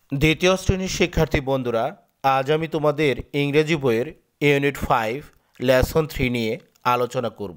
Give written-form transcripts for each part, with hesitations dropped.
দ্বিতীয় শ্রেণীর শিক্ষার্থী বন্ধুরা, আজ আমি তোমাদের ইংরেজি বইয়ের ইউনিট 5 লেসন 3 নিয়ে আলোচনা করব।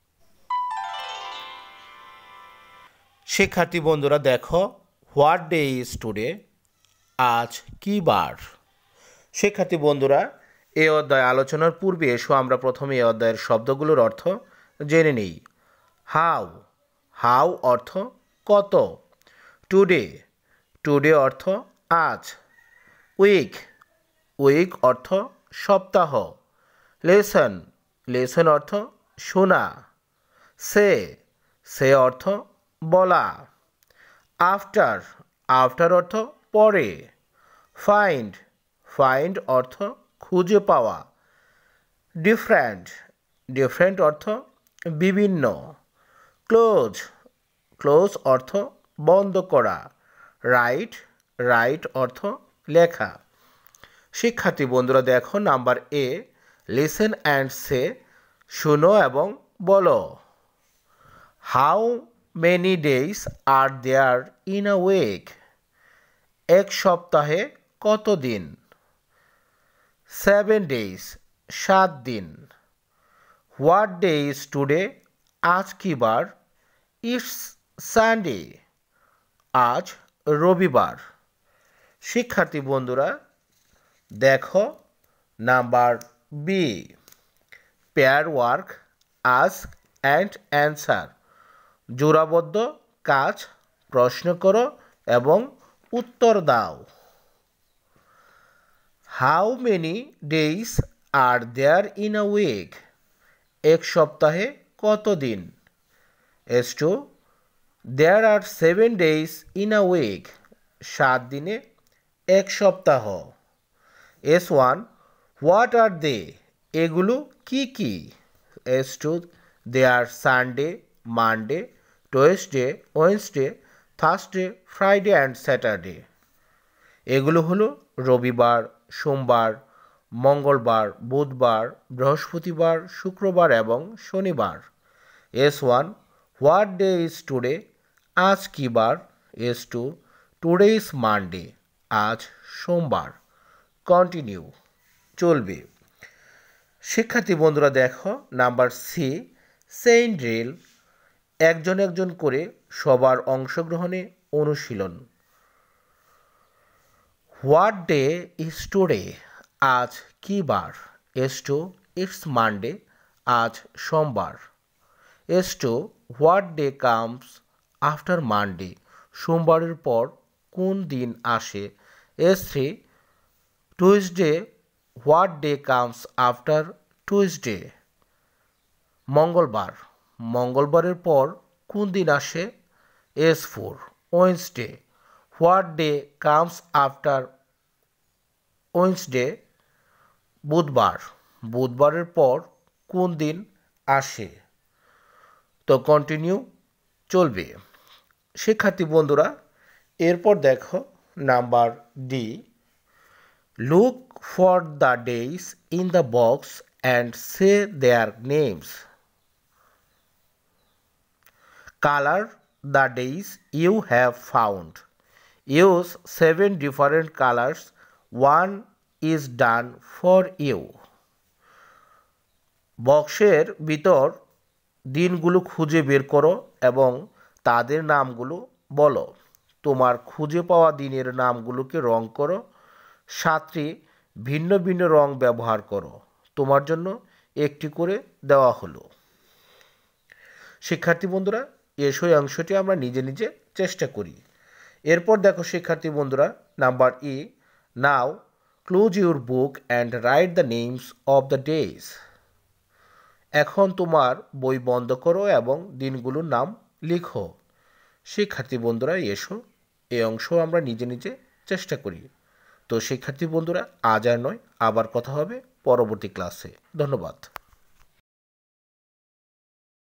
শিক্ষার্থী বন্ধুরা দেখো, হোয়াট ডে ইজ টুডে, আজ কি বার। শিক্ষার্থী বন্ধুরা, এই অধ্যায় আলোচনার পূর্বে এসো আমরা প্রথমে এই অধ্যায়ের শব্দগুলোর অর্থ জেনে নিই। হাউ, হাউ অর্থ কত। টুডে, টুডে অর্থ আজ। উইক, উইক অর্থ সপ্তাহ। লেসন, লেসন অর্থ শোনা। সে, সে অর্থ বলা। আফটার, আফটার অর্থ পরে। ফাইন্ড, ফাইন্ড অর্থ খুঁজে পাওয়া। ডিফারেন্ট, ডিফারেন্ট অর্থ বিভিন্ন। ক্লোজ, ক্লোজ অর্থ বন্ধ করা। রাইট, রাইট অর্থ লেখা। শিক্ষার্থী বন্ধুরা দেখো, number A, listen and say, শুনো এবং বলো। How many days are there in a week, এক সপ্তাহে কত দিন। 7 ডেজ, 7 দিন। হোয়াট ডে ইজ টুডে, আজ কি বার। ইটস সানডে, আজ রবিবার। শিক্ষার্থী বন্ধুরা দেখো, number B, pair work, ask and answer, জোড়াবদ্ধ কাজ, প্রশ্ন করো এবং উত্তর দাও। How many days are there in a week, এক সপ্তাহে কত দিন। S2, there are 7 days in a week, 7 দিনে এক সপ্তাহ। S1, হোয়াট আর দে, এগুলো কি কি। S2, they are Sunday, Monday, Tuesday, Wednesday, Thursday, Friday and Saturday. এগুলো হলো রবিবার, সোমবার, মঙ্গলবার, বুধবার, বৃহস্পতিবার, শুক্রবার এবং শনিবার। S1, what day is today, আজ কি বার। S2, টুডে ইজ মানডে, আজ সোমবার। কন্টিনিউ, চলবে। শিক্ষার্থী বন্ধুরা দেখো, নাম্বার সি, সেইন ড্রিল, একজন একজন করে সবার অংশগ্রহণে অনুশীলন। হোয়াট ডে ইজ টুডে, আজ কি বার। S2, ইটস মানডে, আজ সোমবার। S2, what day comes after Monday, সোমবারের পর কোন দিন আসে। S3, Tuesday, what day comes after Tuesday, মঙ্গলবার, মঙ্গলবারের পর কোন দিন আসে। S4, Wednesday, what day comes after Wednesday, বুধবার, বুধবারের পর কোন দিন আসে। তো কন্টিনিউ, চলবে। শিক্ষার্থী বন্ধুরা এরপর দেখো, number D, look for the days in the box and say their names. Colour the days you have found. Use 7 different colours, one is done for you. বক্সের ভিতর দিনগুলো খুঁজে বের করো এবং তাদের নামগুলো বলো। তোমার খুঁজে পাওয়া দিনের নামগুলোকে রং করো। 7টি ভিন্ন ভিন্ন রং ব্যবহার করো। তোমার জন্য একটি করে দেওয়া হলো। শিক্ষার্থী বন্ধুরা এই অংশটি আমরা নিজে নিজে চেষ্টা করি। এরপর দেখো শিক্ষার্থী বন্ধুরা, number E, now close your book and write the names of the days. এখন তোমার বই বন্ধ করো এবং দিনগুলোর নাম লিখো। শিক্ষার্থী বন্ধুরা এসো এই অংশ আমরা নিজে নিজে চেষ্টা করি। তো শিক্ষার্থী বন্ধুরা আজ আর নয়, আবার কথা হবে পরবর্তী ক্লাসে। ধন্যবাদ।